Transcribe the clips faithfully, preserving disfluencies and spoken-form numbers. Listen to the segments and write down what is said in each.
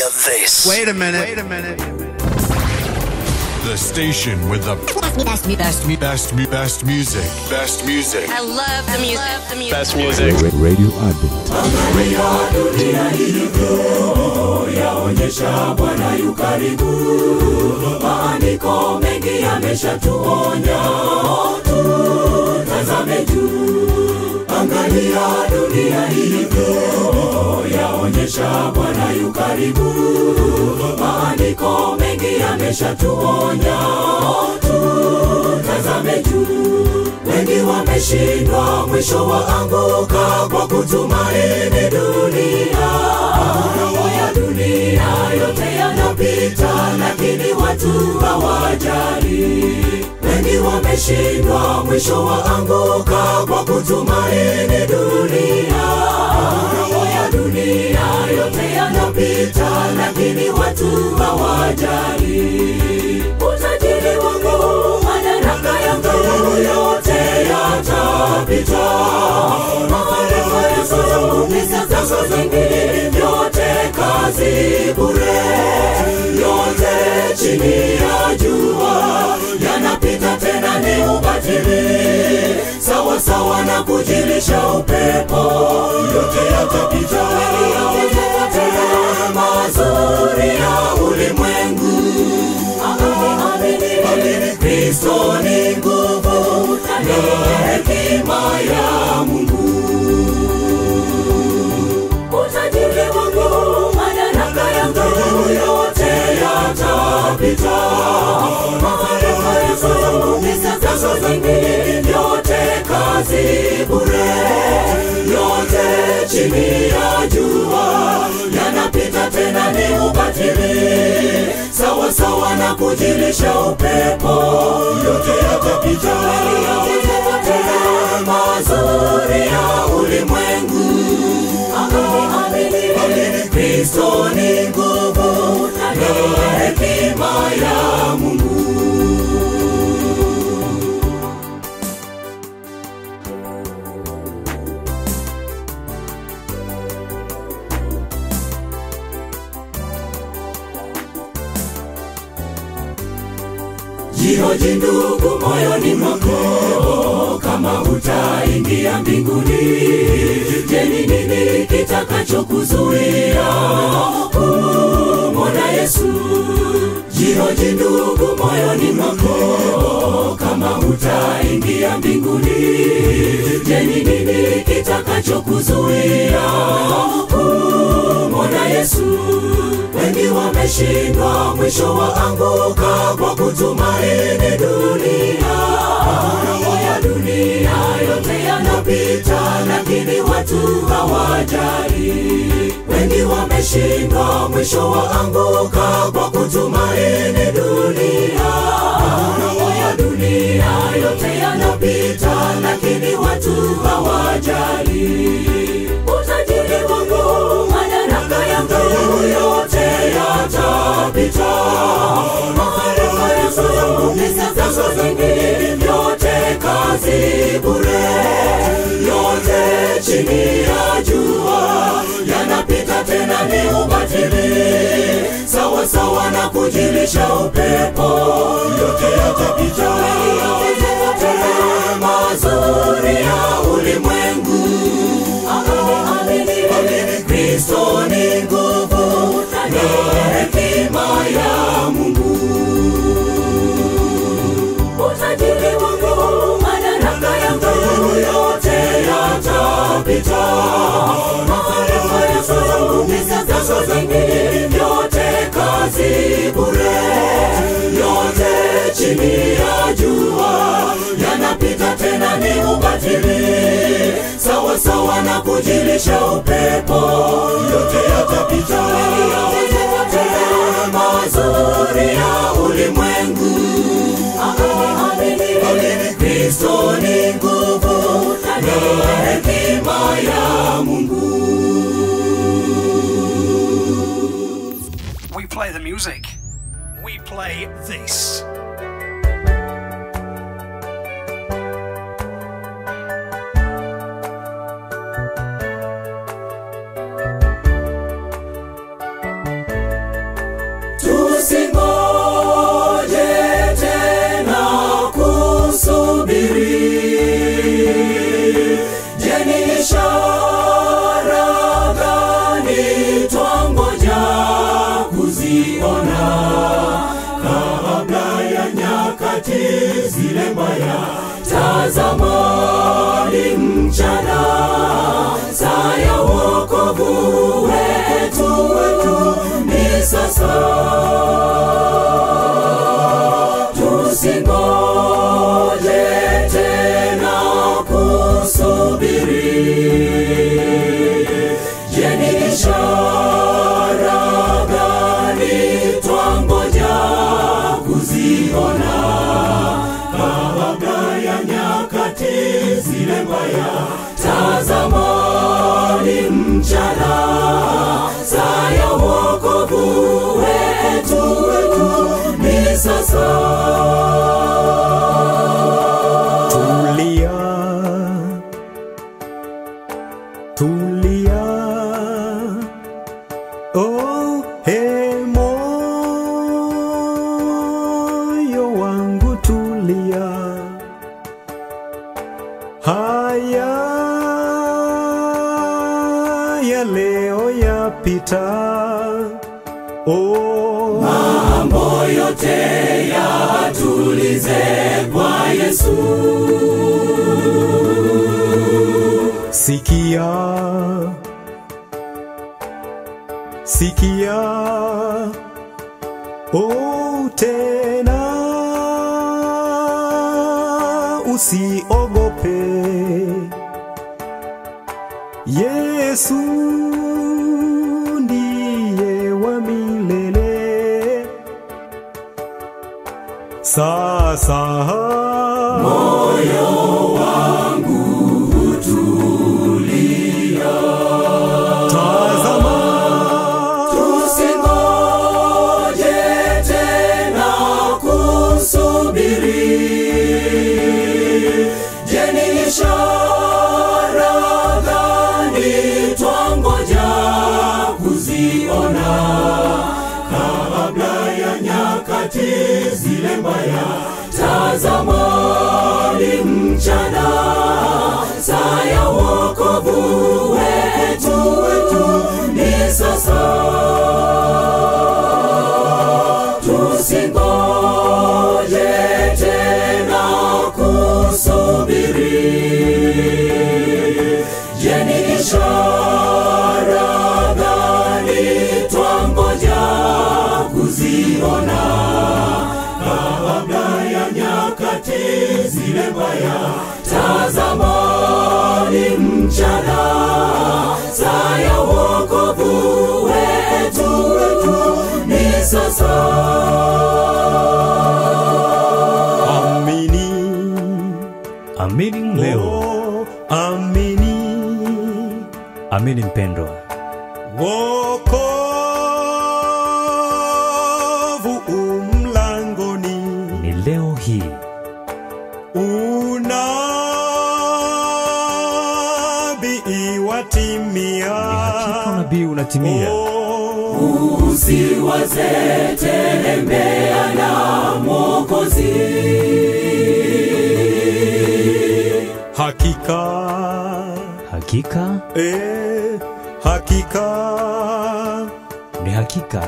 this. Wait a minute. Wait a minute. The station with the best, best, best, best, best music. Best music. I love the music. Love the music. Best music. Radio Advent. Angalia dunia ilivyo, yaonyesha Bwana yu karibu. Maandiko mengi yameshatuonya, tutazame juu. Angalia dunia ilivyo, yaonyesha Bwana yu karibu. Maandiko mengi yameshatuonya, tutazame juu. Wengi wameshindwa, mwisho waanguka kwa kutumaini dunia. Mambo ya dunia yote yanapita, lakini watu hawajali. Wengi wameshindwa, mwisho waanguka kwa kutumaini dunia. Mambo ya dunia yote yanapita, lakini watu hawajali. Utajiri wangu, madaraka yangu, yote yatapita. Maarifa yangu, pesa zangu zingi, yote kazi bure. Yote chini ya jua yanapita, tena ni ubatili. Sawa sawa na kujilisha upepo, yote yatapita. Mazuri ya ulimwengu, amini Kristo ni nguvu na hekima ya Mungu. Utajiri wangu, madaraka yangu, yote yatapita. Maarifa yangu, pesa zangu zingi, yote kazi bure. Yote chini ya jua yanapita, tena ni ubatili. Sawa sawa na kujilisha upepo, yote yatapita. Mazuri ya ulimwengu, amini Kristo ni nguvu na hekima ya Mungu. Jihoji ndugu moyoni mwako, kama utaingia mbinguni. Je, ni nini kitakachokuzuia kumwona Yesu? Jihoji ndugu moyoni mwako, kama utaingia mbinguni. Je, ni nini kitakachokuzuia kumwona Yesu? Wengi wameshindwa, mwisho waanguka kwa kutumaini dunia. Mambo ya dunia yote yanapita, lakini watu hawajali. Wengi wameshindwa, mwisho waanguka kwa kutumaini dunia. Mambo ya dunia yote yanapita, lakini watu hawajali. Utajiri wangu, madaraka yangu, yote yatapita. Maarifa yangu, pesa zangu zingi, yote kazi bure. Yote chini ya jua yanapita, tena ni ubatili. Sawa sawa na kujilisha upepo, yote yatapita. Mazuri ya ulimwengu, amini Kristo ni nguvu na hekima ya Mungu. Utajiri wangu, madaraka yangu, yote yatapita. Maarifa yangu, pesa zangu zingi, yote kazi bure. Yote chini ya jua yanapita, tena ni ubatili. Sawa sawa na kujilisha upepo, yote yatapita. Mazuri ya ulimwengu, amini Kristo ni nguvu na hekima ya Mungu. We play the music. We play this. tusingoje tena kusubiri. Je, ni ishara gani twangoja kuziona kabla ya nyakati zile mbaya? Tazama ni mchana, saa ya wokovu wetu wetu ni sasa. Tusingoje tena kusubiri. Je, ni ishara gani twangoja kuziona kabla ya nyakati zile mbaya? Tazama ni mchana, saa ya wokovu wetu wetu ni sasa. Tulia, tulia, oh he moyo wangu tulia. Haya ya leo yapita, oh mambo yote yatulize kwa Yesu. sikia, sikia, oh tena usiogope. Yesu ndiye wa milele. Sasa moyo wangu tulia, tazama, tusingoje tena kusubiri. Je, ni ishara gani twangoja kuziona kabla ya nyakati zile mbaya? Tazama ni mchana, saa ya wokovu wetu wetu ni sasa. Tusingoje tena kusubiri. Je, ni ishara gani twangoja kuziona kabla ya nyakati zile mbaya? Tazama ni mchana, saa ya wokovu wetu wetu ni sasa. amini, Amini leo, oh, amini, amini mpendwa. wokovu umlangoni. Ni leo hii Unabii watimia, hakika unabii unatimia. oh, Usiwaze tembea na Mwokozi. hakika, Hakika eh, hakika ni hakika,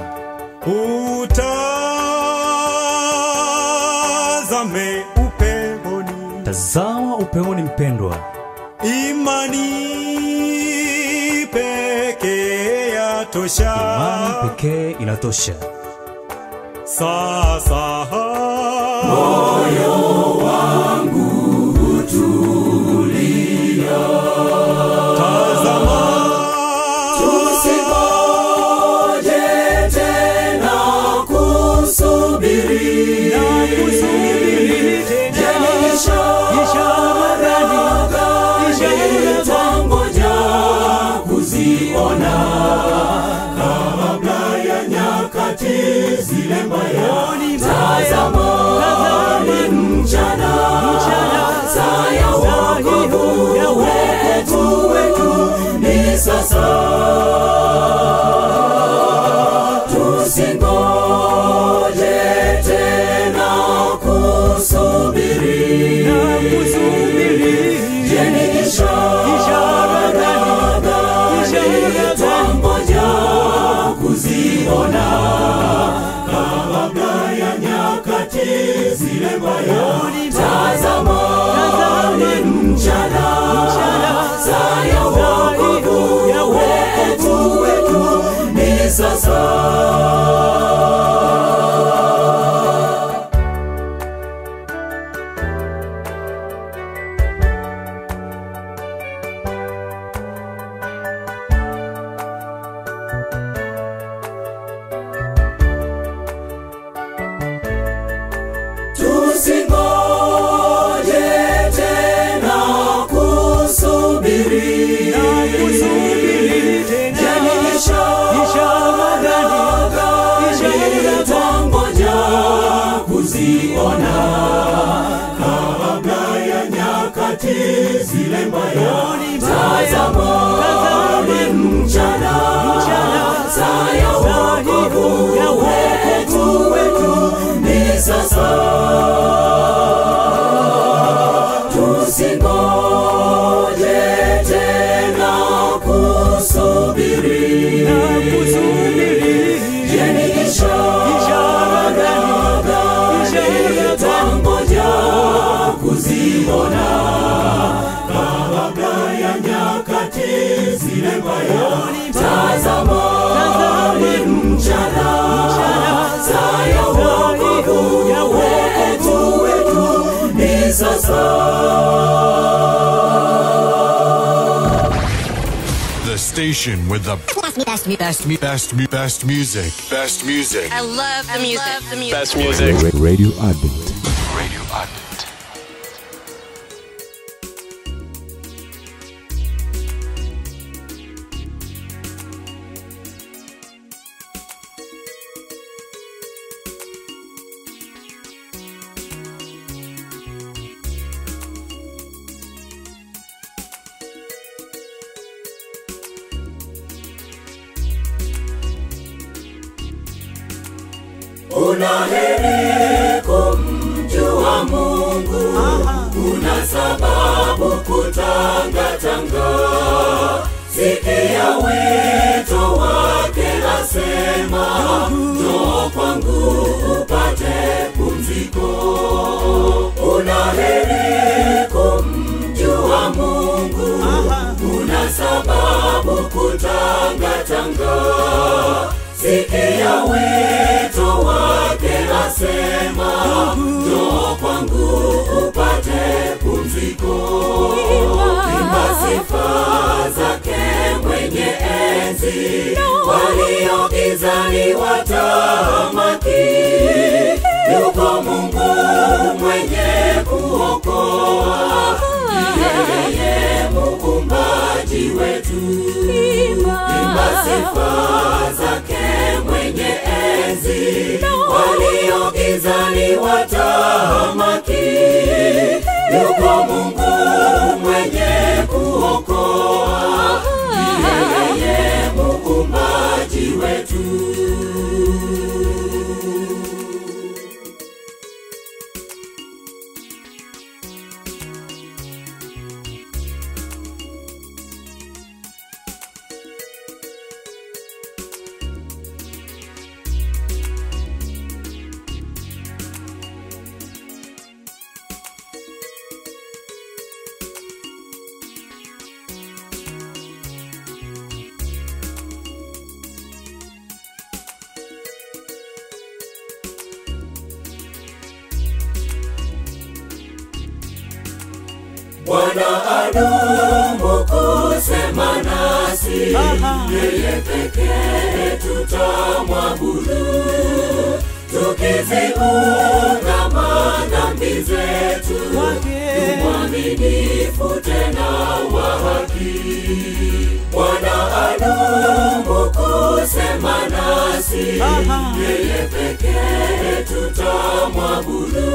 utazame upehoni. tazama upeoni mpendwa. Imani pekee yatosha, Imani pekee inatosha. sasa Moyo wangu tulia, tazama, tusingoje tena kusubiri. Je, ni ishara gani twangoja kuziona kabla ya nyakati zile mbaya? Tazama ni wokovu wetu ni sasa. Tusingoje tena kusubiri. Je, ni ishara gani twangoja kuziona kabla ya nyakati zile mbaya? Tazama ni mchana, saa ya wokovu wetu ni sasa. The station with the best, best, best, best, best music. Best music. I love the music. Love the music. Best music. Radio Advent. Radio Advent. Unaheri kumjua Mungu, una sababu kutangatanga. Sikia wito wake asema, njoo kwangu upate pumziko. Unaheri kumjua Mungu, una sababu kutangatanga. Sikia wito wake asema, njoo kwangu upate pumziko. Imba sifa zake mwenye enzi, walio gizani watamaki. Yuko Mungu mwenye kuokoa, yeye muumbaji wetu. Imba sifa zake mwenye enzi, walio gizani watamaki. Yuko Mungu mwenye kuokoa, yeye muumbaji wetu. Bwana adumu kusema nasi, yeye pekee tutamwabudu. Tukiziungama dhambi zetu, mwaminifu tena wa haki. Bwana adumu kusema nasi, yeye pekee tutamwabudu.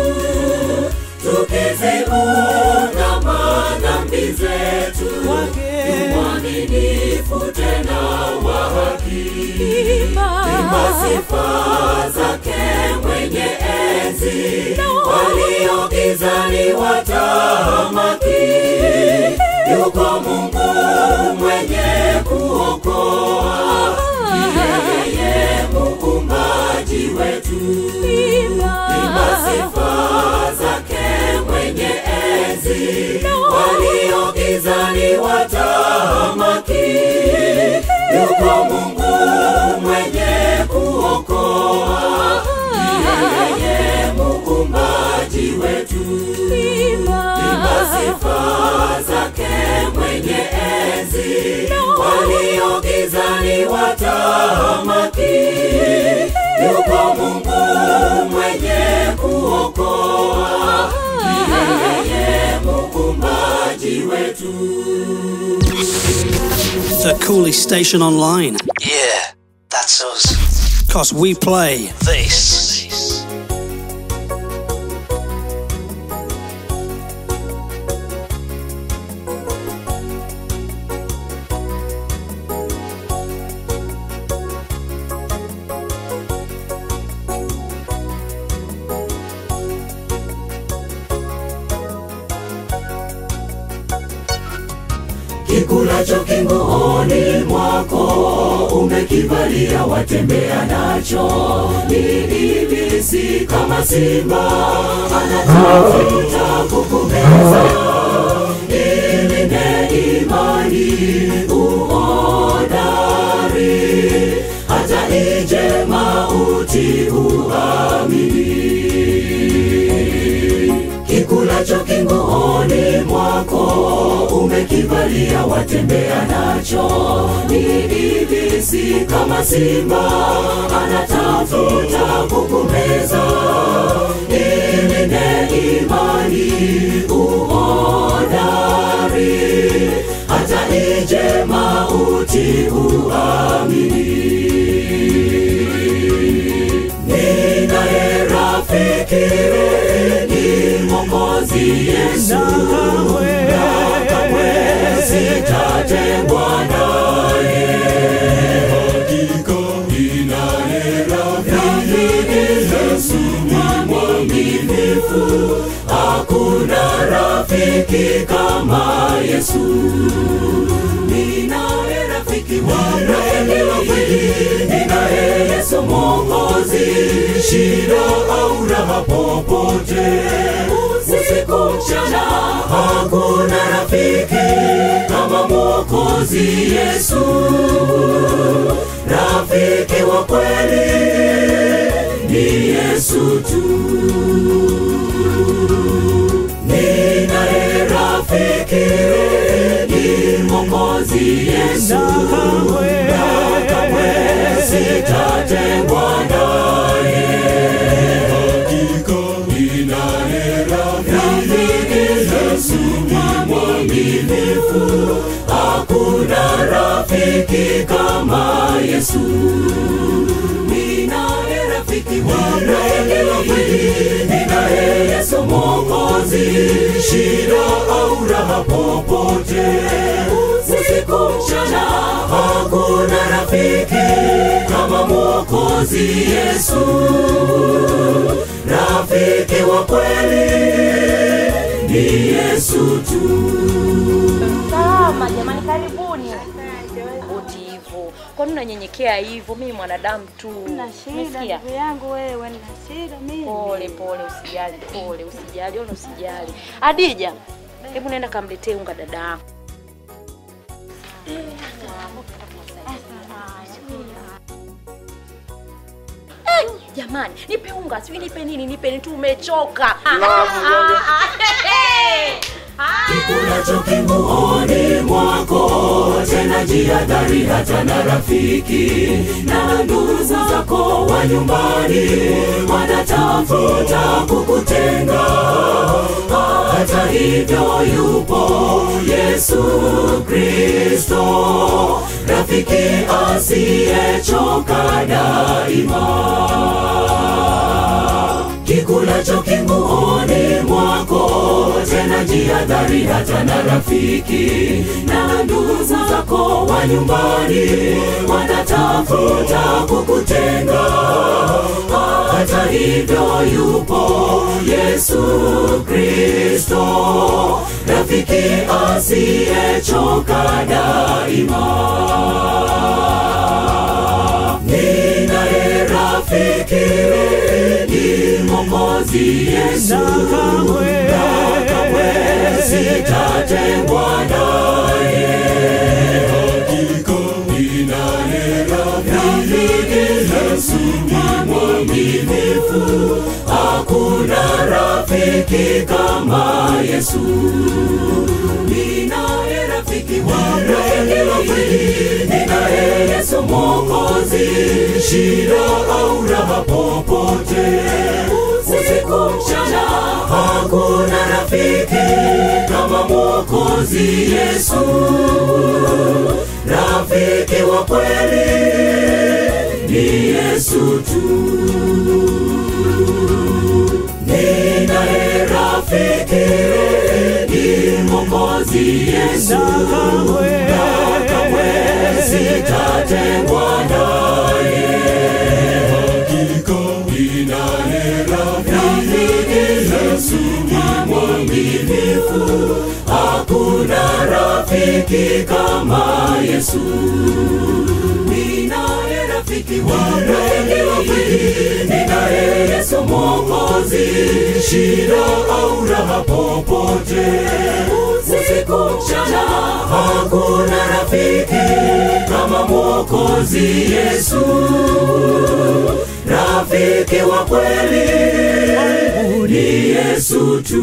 Tukiziungama dhambi zetu, mwaminifu tena wa haki. Imba sifa zake mwenye enzi, walio gizani watamaki. Yuko Mungu mwenye kuokoa, yeye muumbaji wetu. Imba sifa zake mwenye enzi, walio gizani watamaki. Yuko Mungu mwenye kuokoa, yeye muumbaji wetu. Imba sifa zake mwenye enzi, walio gizani watamaki. Yuko Mungu mwenye kuokoa, yeye muumbaji wetu. The coolest station online. Yeah, that's us. 'Cause we play This. Kikulacho kinguoni mwako umekivalia, watembea nacho. Ni ibilisi kama simba, anatafuta kukumeza. Ilinde imani uhodari, hata ije mauti uamini. Kikulacho kinguoni mwako umekivalia, watembea nacho. Ni ibilisi kama simba, anatafuta kukumeza. Ilinde imani uhodari, hata ije mauti uamini. Ninaye rafiki ni Mwokozi Yesu, na kamwe sitatengwa naye. Hakika ninaye rafiki Yesu ni mwaminifu, hakuna rafiki kama Yesu. Ninaye rafiki mwaminifu, ninaye Yesu Mwokozi, shida au raha popote, usiku mchana, hakuna rafiki kama Mwokozi Yesu. Rafiki wa kweli ni Yesu tu. Ninaye rafiki ni Mwokozi Yesu, na kamwe sitatengwa naye. Hakika ninaye rafiki Yesu ni mwaminifu, hakuna rafiki kama Yesu. Ninaye rafiki mwaminifu, ninaye Yesu Mwokozi, shida au raha popote, usiku mchana, hakuna rafiki kama Mwokozi Yesu. Rafiki wa kweli ni Yesu tu. Salama jamani, karibuni. Utivu. Kwa nini unanyenyekea hivyo? Mimi mwanadamu tu. Na shida ndugu yangu wewe, na shida mimi. Pole pole, usijali, pole, usijali, ona usijali. Adija, hebu nenda kamletee unga dada yako. Eh, jamani, nipe unga, si nipe nini, nipe ni tu umechoka. Kikulacho kinguoni mwako, tena jihadhari hata na rafiki na ndugu zako wa nyumbani, wanatafuta kukutenga. Hata hivyo yupo Yesu Kristo, rafiki asiyechoka daima. Kikulacho kinguoni mwako, tena jihadhari hata na rafiki na ndugu zako wa nyumbani, wanatafuta kukutenga. Hata hivyo yupo Yesu Kristo, rafiki asiyechoka daima. Ninaye rafiki ni Mwokozi Yesu, na kamwe sitatengwa naye. Hakika ninaye rafiki Yesu ni mwaminifu, hakuna rafiki kama Yesu. Ninaye rafiki mwaminifu, ninaye Yesu Mwokozi, shida au raha popote, usiku mchana, hakuna rafiki kama Mwokozi Yesu. Rafiki wa kweli ni Yesu tu. Ninaye rafiki ni Mwokozi Yesu, na kamwe sitatengwa naye. Hakika ninaye rafiki Yesu ni mwaminifu, hakuna rafiki rafiki kama Yesu. Ninaye rafiki wa kweli, ninaye Yesu Mwokozi. Shida au raha popote, usiku mchana, hakuna rafiki kama Mwokozi Yesu. Rafiki wa kweli ni Yesu tu.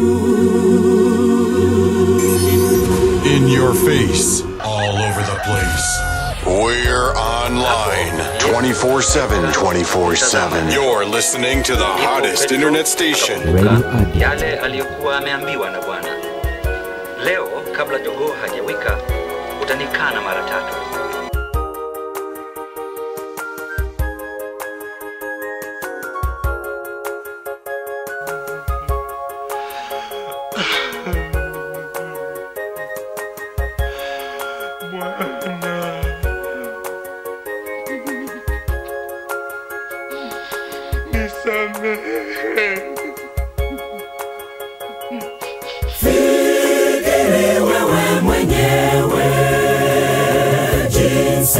In your face, all over the place. We're online twenty-four seven, twenty-four seven. You're listening to the hottest internet station. Yale aliyokuwa ameambiwa na Bwana. Leo kabla jogoo hajawika, utanikana mara tatu. Fikiri wewe mwenyewe jinsi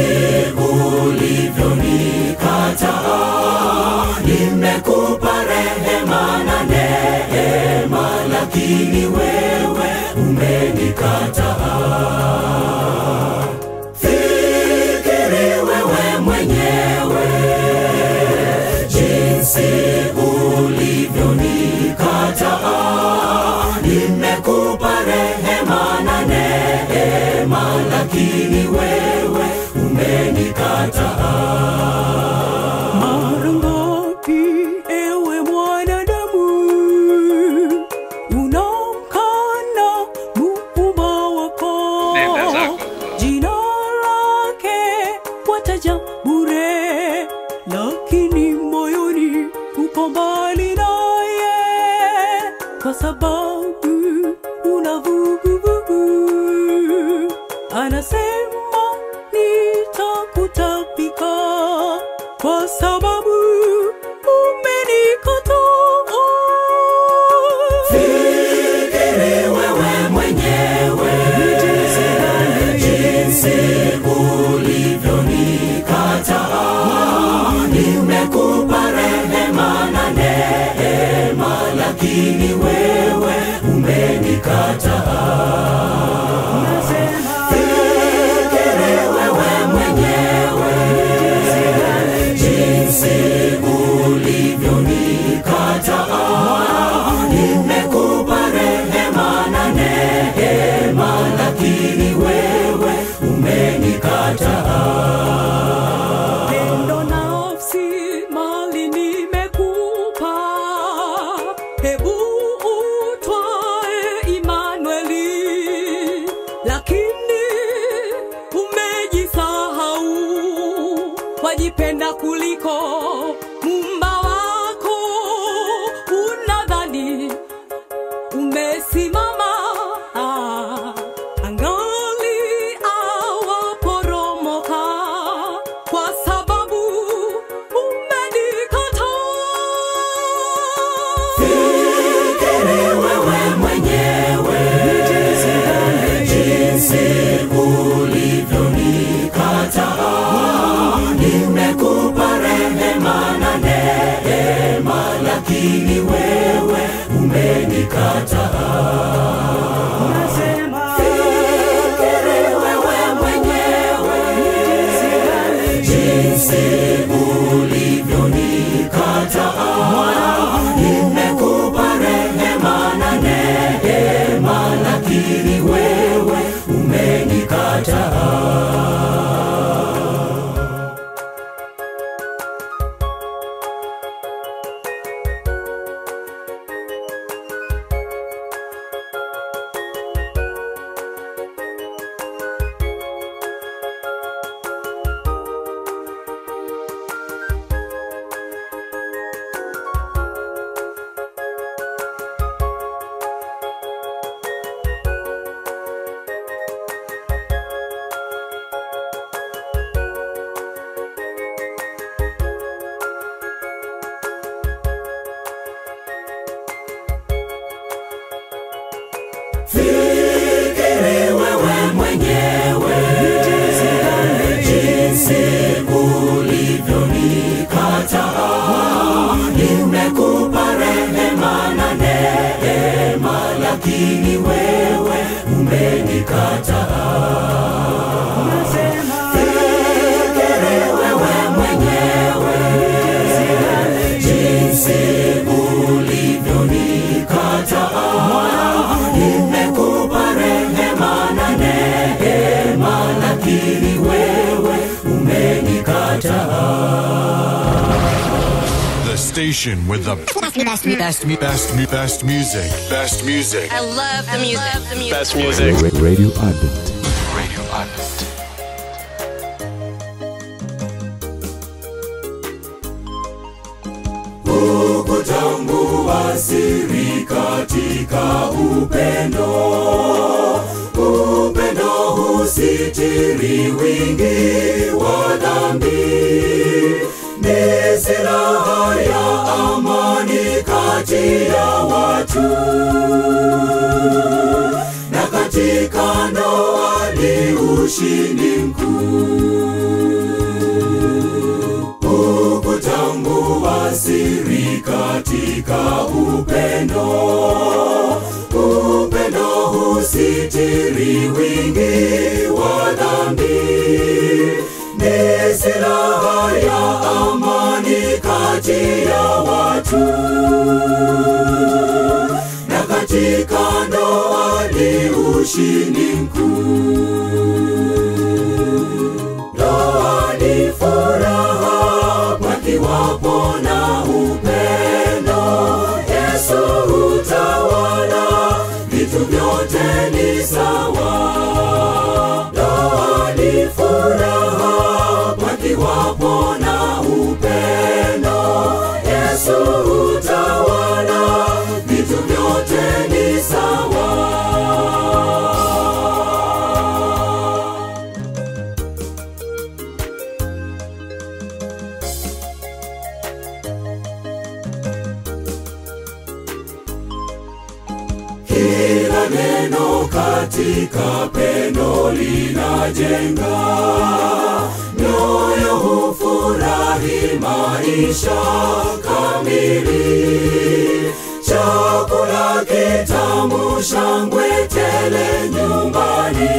ulivyonikataa. Nimekupa rehema na neema, lakini wewe umenikataa. Fikiri wewe mwenyewe jinsi ulivyonikataa. Nimekupa rehema na neema, lakini wewe umenikataa. Mara ngapi ewe mwanadamu unamkana Muumba wako? Jina lake wataja bure, lakini moyoni uko mbali naye, kwa sababu una vuguvugu. Anasema nitakutapika kwa sababu umenikataa. Fikiri wewe mwenyewe jinsi ulivyonikataa. Nimekupa rehema na neema, lakini wewe umenikataa. Fikiri wewe mwenyewe jinsi ulivyonikataa. Nimekupa rehema na neema, lakini wewe umenikataa. Pendo nafsi mali nimekupa, hebu station with the best, best, best, best, best music. Best music. I love the music. The music. Best music. Radio Advent. Radio Advent. Kutambua siri katika upendo, upendo husitiri wingi wa dhambi, ni silaha ya amani kati ya watu, na katika ndoa ni ushindi mkuu. Kutambua siri katika upendo, upendo husitiri wingi wa dhambi, ni silaha ya amani kati ya watu, na katika ndoa ni ushindi mkuu. Ndoa ni furaha pakiwapo na upendo, Yesu utawala, vitu vyote ni sawa. Ndoa ni furaha pakiwapo na upendo, Yesu utawala, vitu vyote ni sawa. Kila neno katika pendo linajenga, moyo hufurahi maisha kamili. Chakula kitamu, shangwe tele nyumbani,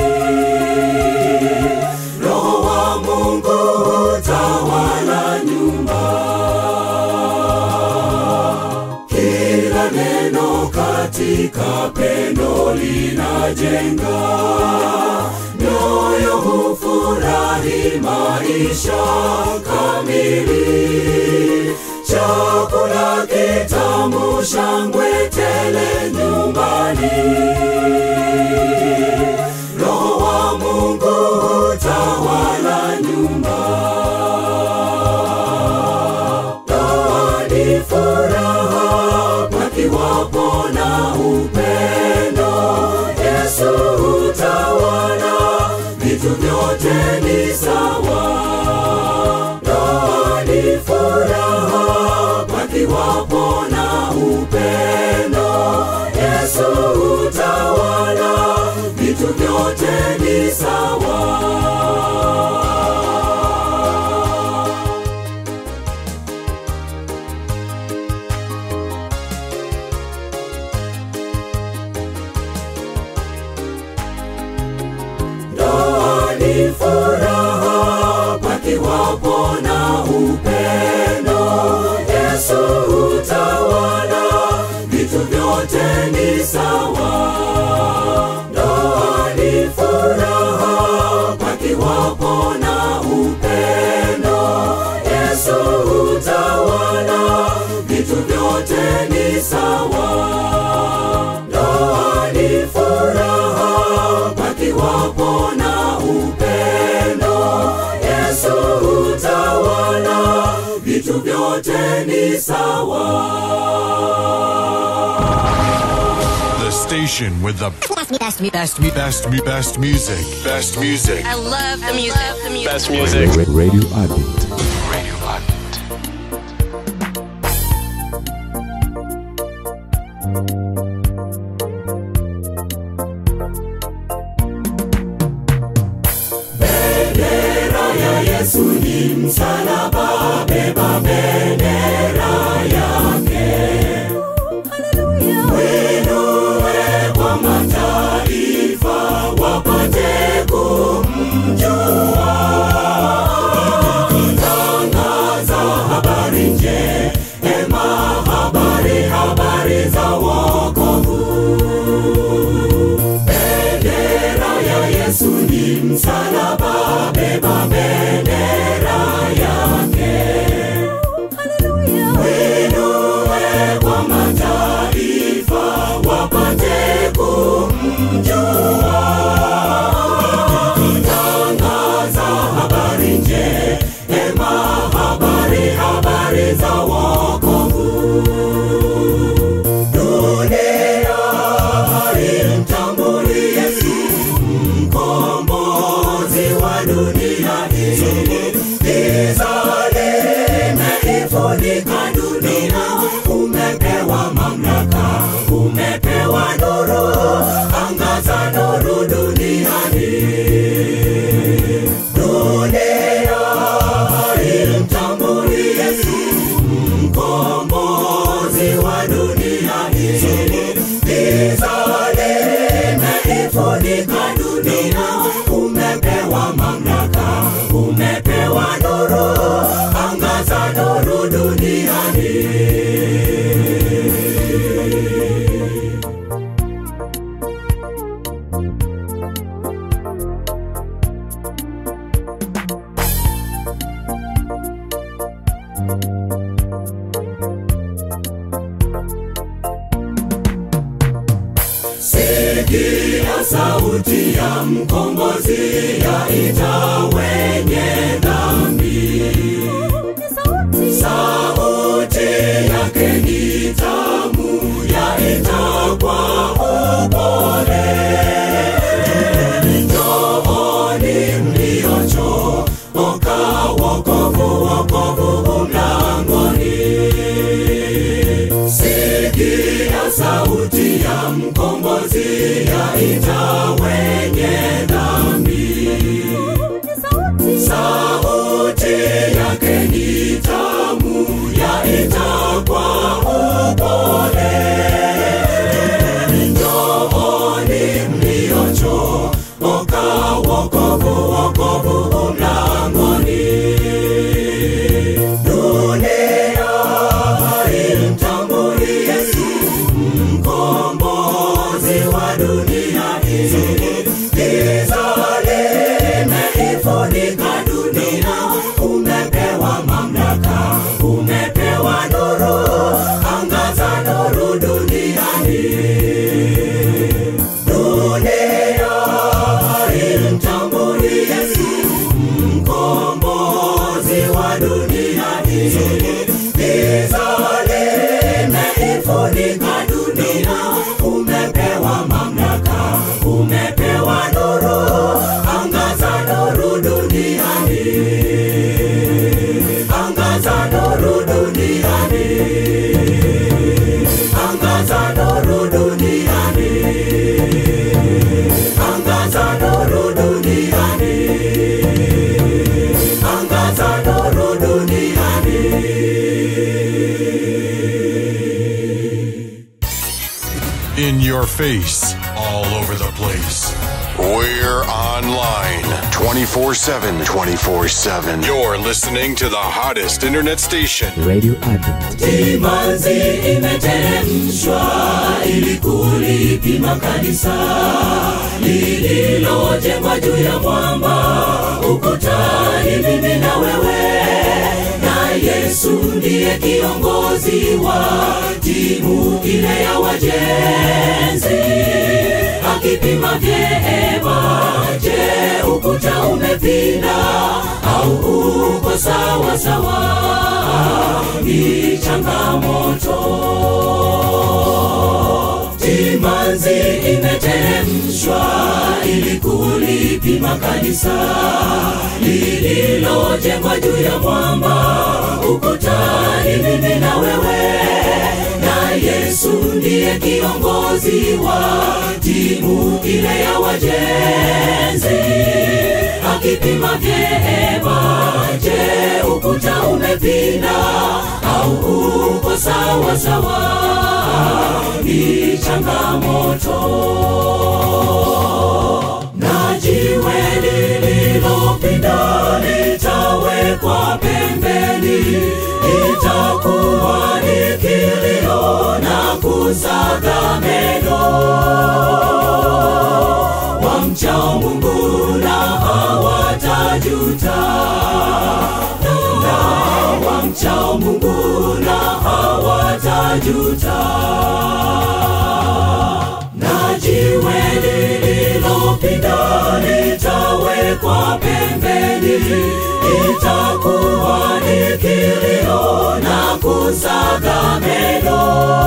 Roho wa Mungu hutawala nyumba. Kila neno katika pendo linajenga, moyo hufurahi maisha kamili. Chakula kitamu, shangwe tele nyumbani, Roho wa Mungu hutawala nyumba. Ndoa ni furaha pakiwapo na upendo, Yesu utawala, vitu vyote ni sawa. Ndoa ni furaha pakiwapo na upendo, Yesu utawala, vitu vyote ni sawa. Ni furaha pakiwapo na upendo, Yesu utawala, vitu vyote ni sawa. Ndoa ni furaha pakiwapo na upendo, Yesu utawala, vitu vyote ni sawa. Ndoa ni furaha pakiwapo na upendo, Yesu utawala, vitu vyote ni sawa. The station with the best, best, best, best, best music. Best music. I love the music. The music. Best music. Radio Advent. Radio Advent. Bendera ya Yesu ni msalaba, beba bendera yake. Mwinue kwa mataifa wapate kumjua. sauti ya mkombozi yaita wenye dhambi. Sauti yake ni tamu yaita kwa upole. Njooni mliochoka, wokovu wokovu mlangoni. Sikia sauti ya mkombozi yaita wenye dhambi. Sauti yake ni tamu yaita kwa upole. Njooni mliochoka, wokovu wokovu mlangoni. Dunia haimtambui Yesu, mkombozi wa dunia hii. Giza limeifunika dunia, umepewa mamlaka, umepewa nuru, angaza nuru duniani. Dunia haimtambui Yesu, mkombozi wa dunia hii. Giza limeifunika dunia, umepewa mamlaka, umepewa nuru, angaza nuru duniani. Angaza nuru duniani. Angaza nuru duniani. Angaza nuru duniani. Angaza nuru duniani. In your face, all over the place. We're online twenty-four seven, twenty-four seven. You're listening to the hottest internet station, Radio Advent. Timanzi imeteremshwa ili kulipima kanisa lililojengwa juu ya mwamba, ukutani mimi na wewe. Na Yesu ndiye kiongozi wa timu ile ya wajenzi, akipima vyema. Je, ukuta umepinda au uko sawa sawa? Ni changamoto. Timanzi imeteremshwa ili kulipima kanisa lililojengwa juu ya mwamba, ukutani mimi na wewe. Na Yesu ndiye kiongozi wa timu ile ya wajenzi, akipima vyema. Je, ukuta umepinda au uko sawa sawa? Ni changamoto. Na jiwe lililopinda litawekwa pembeni, itakuwa ni kilio na kusaga meno. Wamchao Mungu na hawatajuta, na wamchao Mungu na hawatajuta. Na jiwe lililopinda litawekwa pembeni, itakuwa ni kilio na kusaga meno.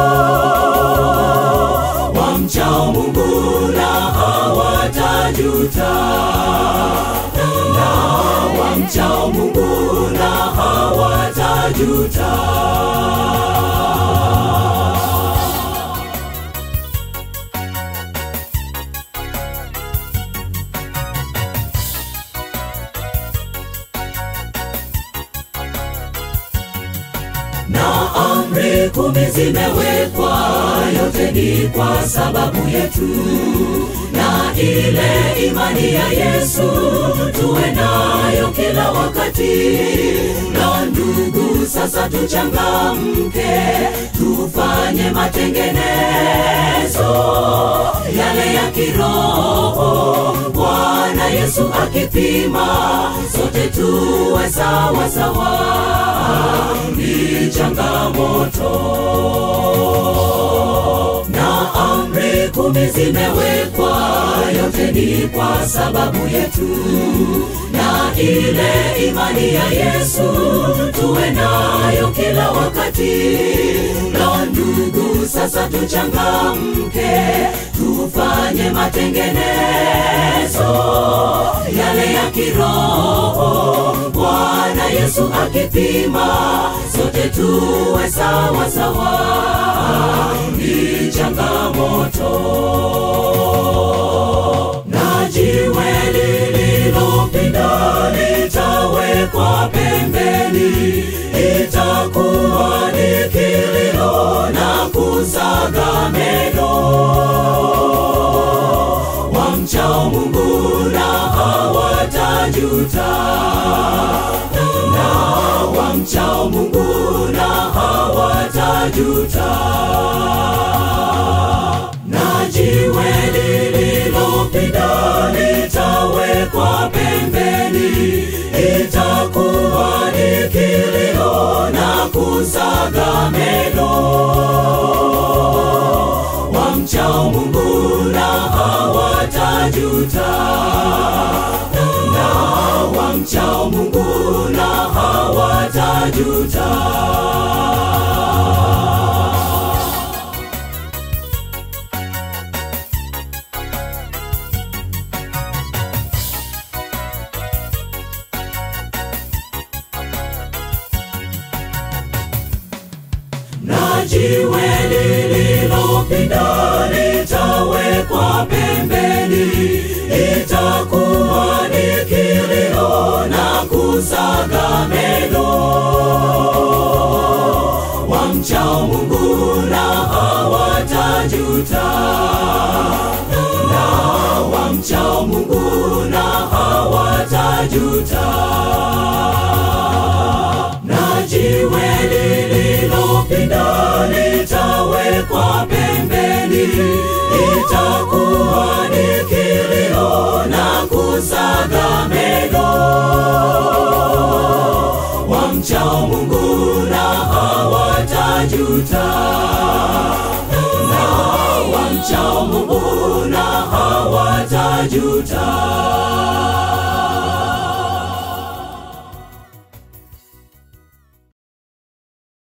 Wamchao Mungu na hawatajuta, na wamchao Mungu na hawatajuta. Na amri kumi zimewekwa, yote ni kwa sababu yetu. Na ile imani ya Yesu tuwe nayo kila wakati. Na ndugu, sasa tuchangamke, tufanye matengenezo yale ya kiroho. Bwana Yesu akipima, sote tuwe sawa sawa. Ni changamoto. Na amri kumi zimewekwa, yote yote ni kwa sababu yetu, na ile imani ya Yesu tuwe nayo kila wakati. Na ndugu, sasa tuchangamke, tufanye matengenezo yale ya kiroho, Bwana Yesu akipima, sote tuwe sawa sawa. Ni changamoto na jiwe lililopinda litawekwa pembeni, itakuwa ni kilio na kusaga meno. Wamchao Mungu na hawatajuta, na wamchao Mungu na hawatajuta. Na jiwe lililopinda litawekwa pembeni, itakuwa ni kilio na kusaga meno. Wamchao Mungu na hawatajuta, na wamchao Mungu na hawatajuta. Na jiwe lililopinda litawekwa pembeni, itakuwa ni kilio na kusaga meno. Wamchao Mungu na hawatajuta, na wamchao Mungu na hawatajuta. Na jiwe lililopinda litawekwa pembeni, itakuwa ni kilio na kusaga meno. Wamchao Mungu na hawatajuta, na wamchao Mungu na hawatajuta.